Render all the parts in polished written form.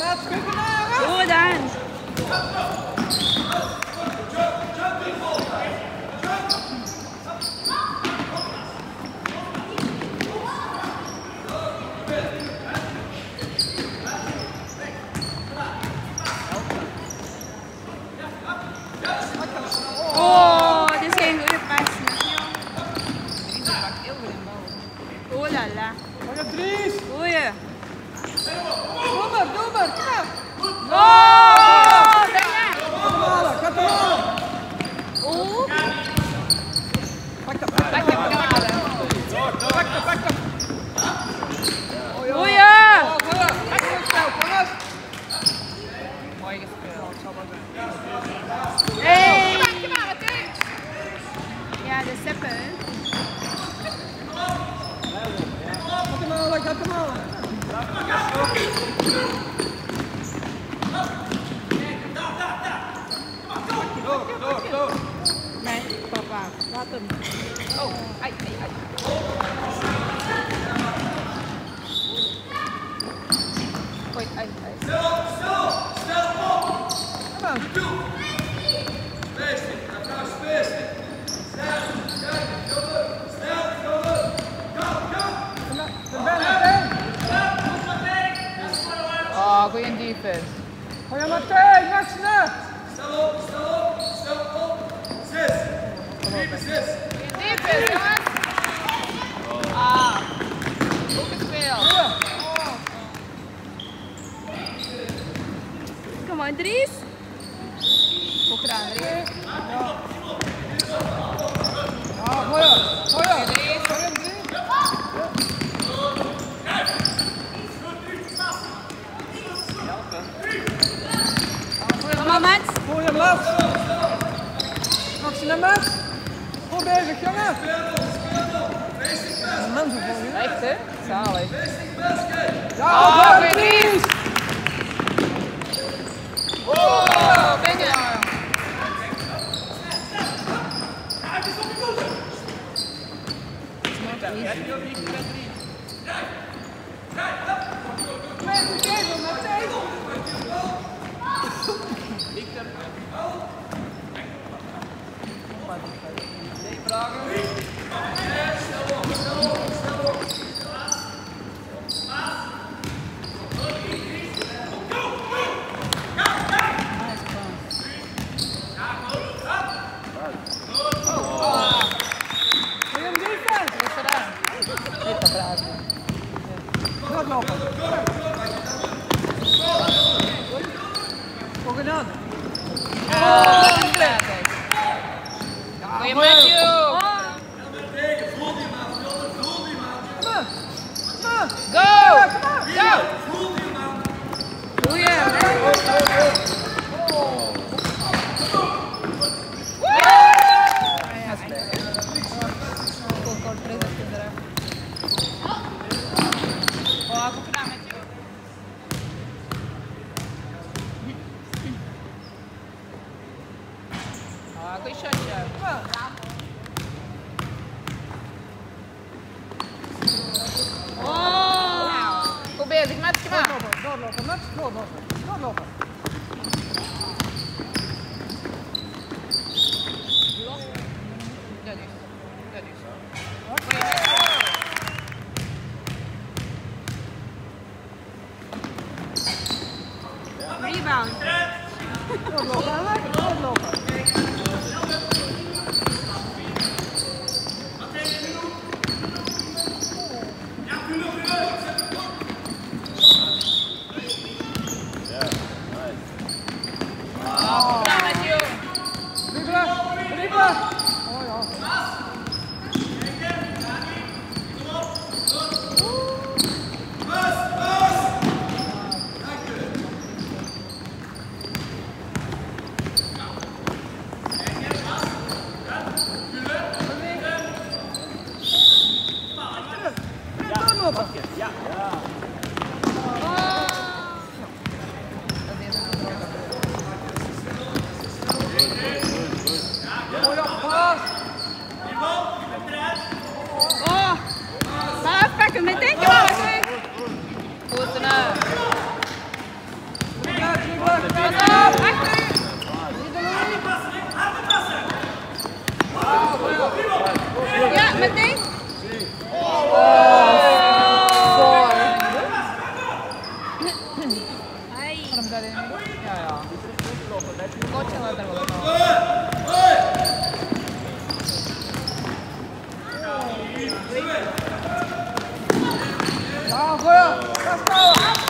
Goed aan. Oh, dit is geen goede pas. Oh la la. Goeie. Doe maar, oh, oh. Pak hem. Goeie. Mooi gespeeld. Hey. Ja, de steppen. Gaat hem halen. Door. Nee, papa, laat hem. Oh, ai. Gooi, ai. Snel op! Kom aan. Oh, goeie defense. Gooi hem meteen, Max. Stel op. 6. Goeie defense, jongens. Goed gespeeld. Kom on, Dries. Goed gedaan, Dries. Goeie. Max. Goeie Max. Max naar Max. Goed bezig, jongen. Echt, hè? Zalig. Ja, Dries. Oh, binnen. Doorlopen. Rebound. Doorlopen. Ai. Kan de där inne? Ja. Koče letar voda. Ja, goja! Kasta!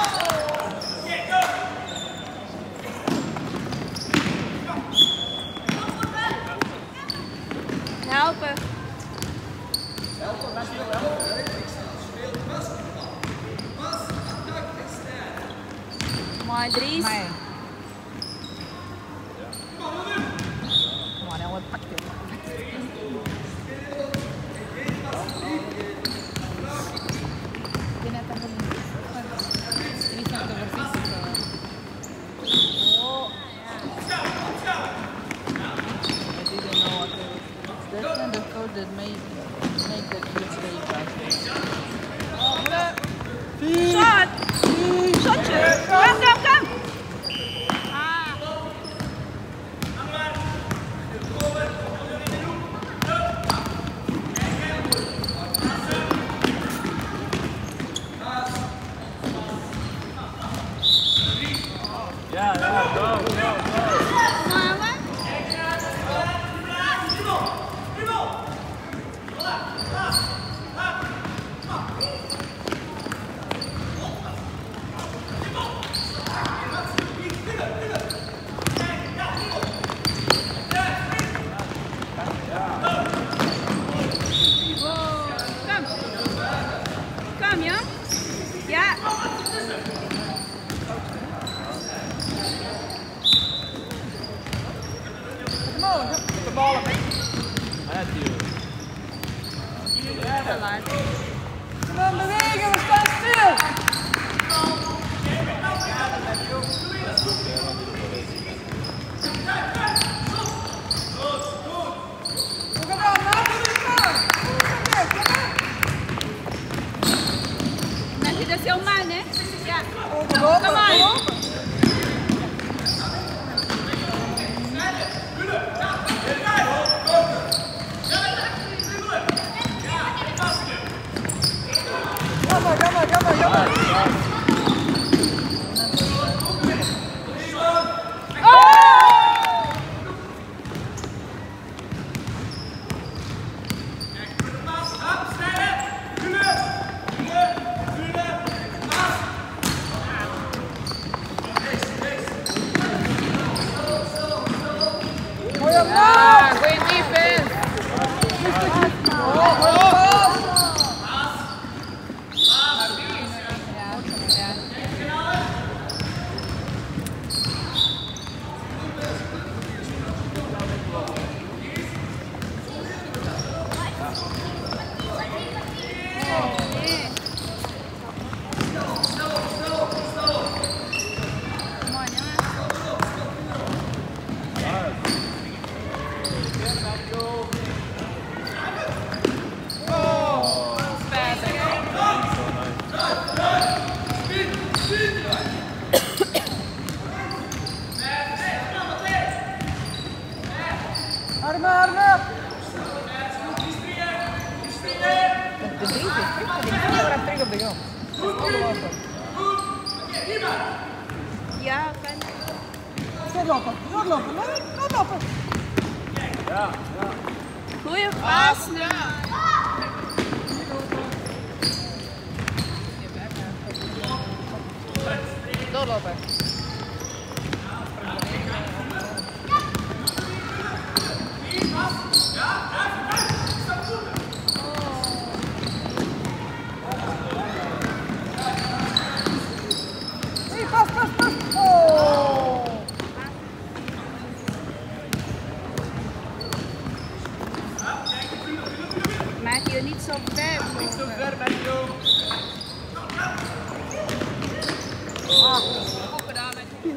Helpen. Mooi, Dries. Nej. Come on, jag var aktiv. Det är nästan som det visar inte över fisk. I didn't know what it was. That's kind of code that make the kids stay fast. Shot! Shotje! Kom! Ah. Yeah, go. Mama? Kom, ja? Ja. De bollen mee. Te laat. Kom aan, bewegen, we staan stil! Kom aan, laat het gaan! Mas vida seu mal, né? Ja. Open, Kom aan. Gamma! Ja, goeie defense. Arme! De Dries is terug. Die kan weer terug op de grond. Ja, kan. Doorlopen! Goeie pas. Doorlopen! Pas! Oh! Maak je niet zo ver. Niet zo ver, Matthew. Goed gedaan met je.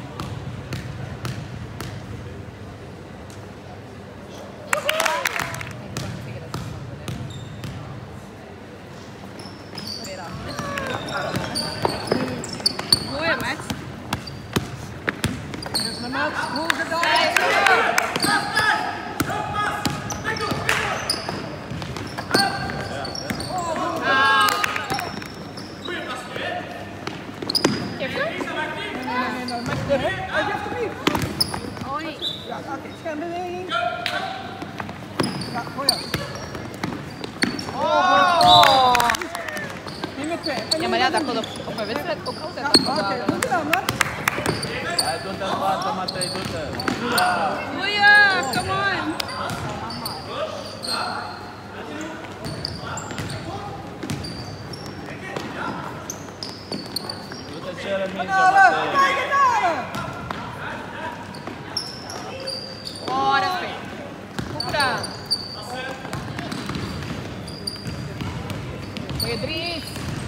Goeie, Max. Dus de Mats, goed gedaan! Oi. Ja, oké. Schermbeweging. Ja, vooruit. Oh. Niet meer twee. Ja, maar ja, dat kan op een wedstrijd ook altijd Ja, afgebouwd oké. worden. Doe het dan, man. Hij doet het wat, Matthijs doet het. Goeie, come on. Doet het Jeremy, Kanalen, Matthijs. kijk het aan. Oh, respect. Goed gedaan. Goeie Dries.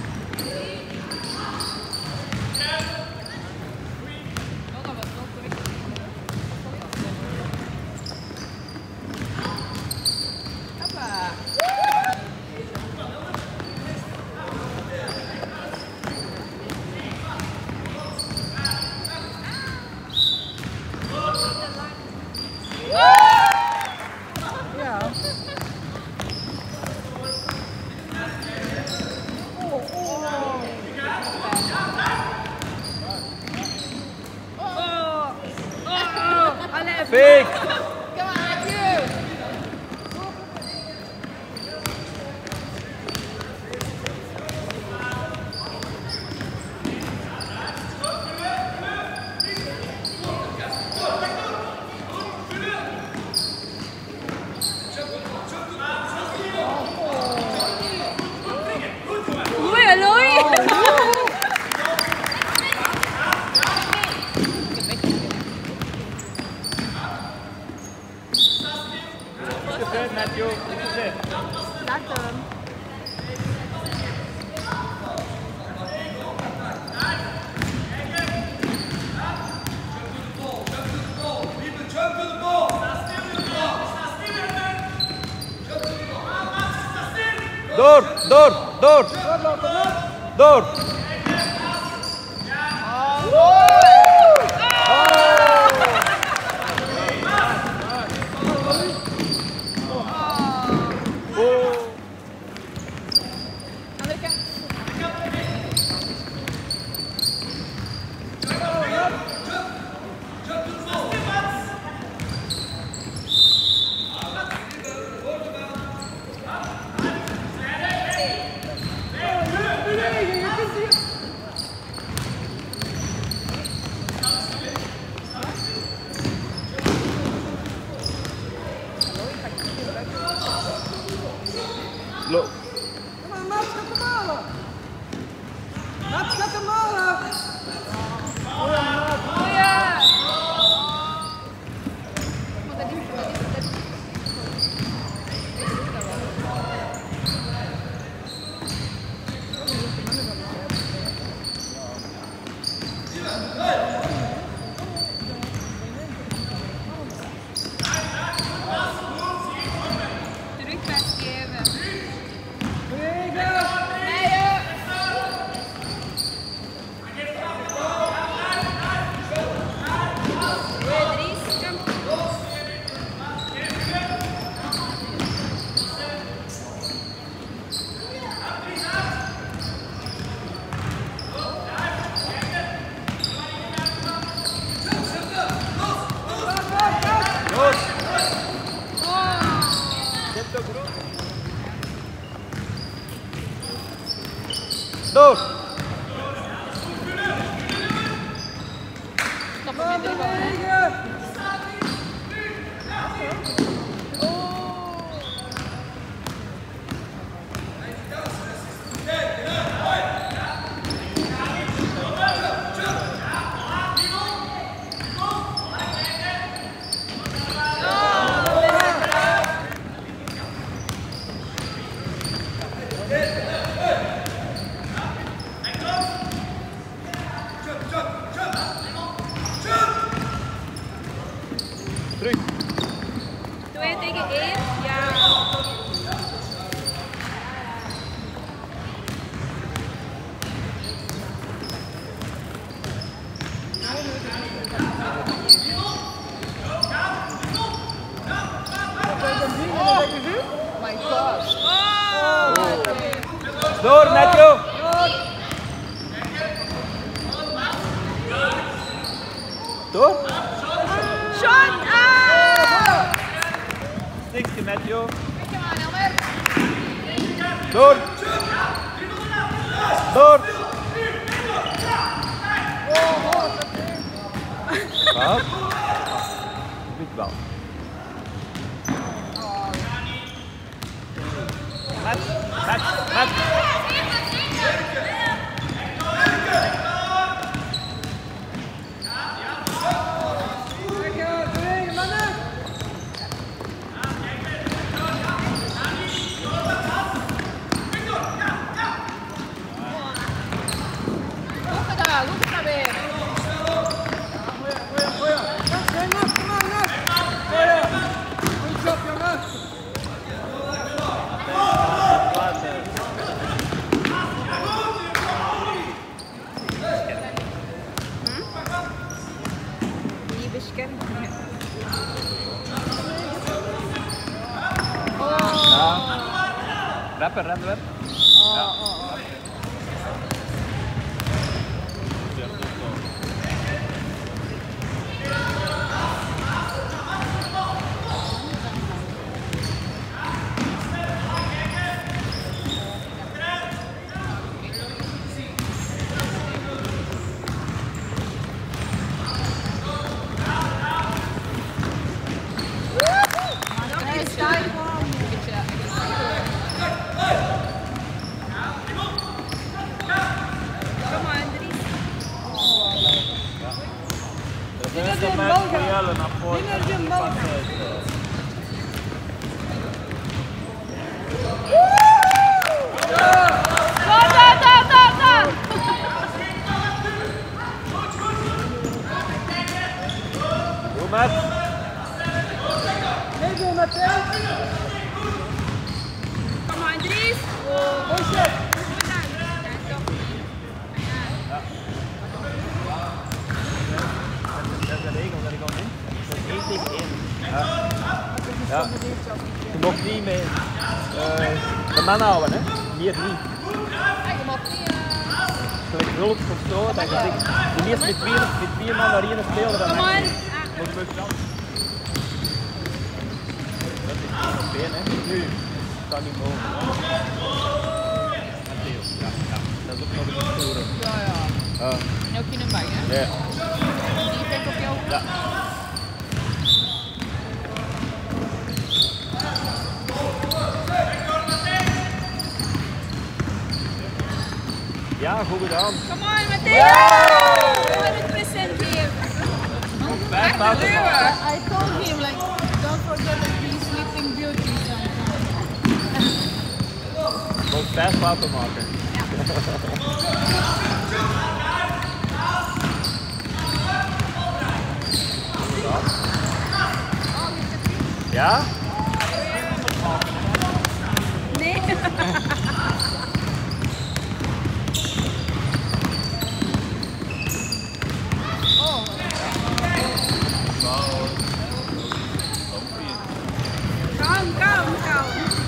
Oh, dat was wel correct. Hoppa. Ja. Allez, Fake! come on, Mathieu. Goeie, Louis. Goed, Matthew. Goed gezegd. Laat hem. Door, door, door. Door. Andere kant. Loop. Kom maar, Mats, gaat hem halen. Mats, gaat hem halen. Goeie. Maar dat is dat. Terugpas geven. Bewegen. Meijer. Goeie Dries. Kom. Los. Oh. Zet de groep. Door. Stop hem in de bal. Bewegen. Terug. 2 tegen 1. Ja. My God. Oh. Door, Matthew. Door. Sean! Ah! Stinkje met jou. Kom aan, Elmer. Door. Door. Wat? Goed bal. Met. Goed gedaan weer. Die beschermt me. Rapper, ren weg. Ja. Kom maar, Dries. Dat is de regel dat ik al doe. Dat is 1 tegen 1. Ja. Je mag niet met de man houden, hè? Hier niet. Je mag niet. Gelijk hulp of zo, dat je zegt, de meest met 4 man naar 1 spelen, dan Kom maar. moet je wel. Dat is 1 op 1, hè? Nu, kan niet mogen. Ja, dat is ook nog een stoere. Ja. En ook in een bak, hè? Ja. Die effect op jou. Ja. Ja, goed gedaan. Come on, Matteo! 100% here. Vijf fouten maken. I told him like, don't forget that he's sleeping beauty sometimes. Moet 5 fouten maken. Ja? Nee. Kalm.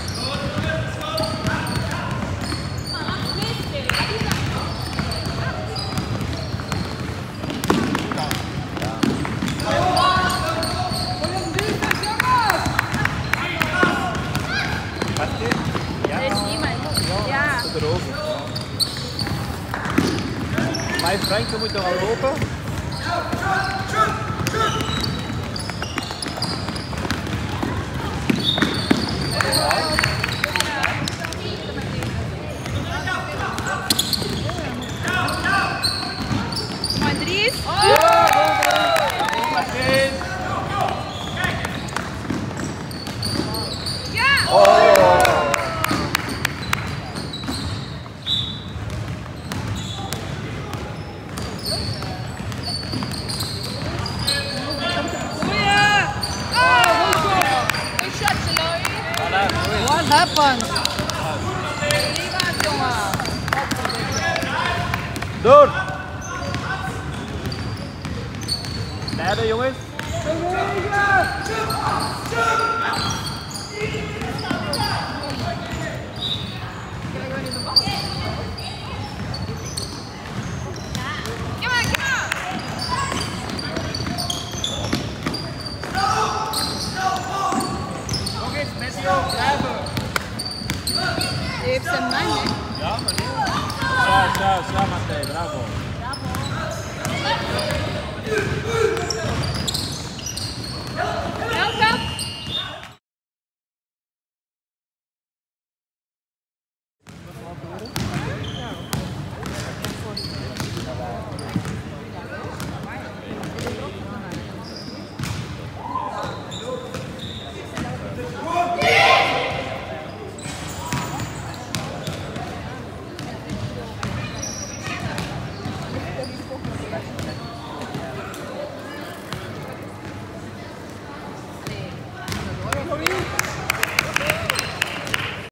Er is niemand. Ja. Erover. Maar Frank, je moet toch al lopen? Maar Dries? What happened? Door! Leiden jongens! Fijn, hè? Ja, maar niet. Zo, Matteo, bravo.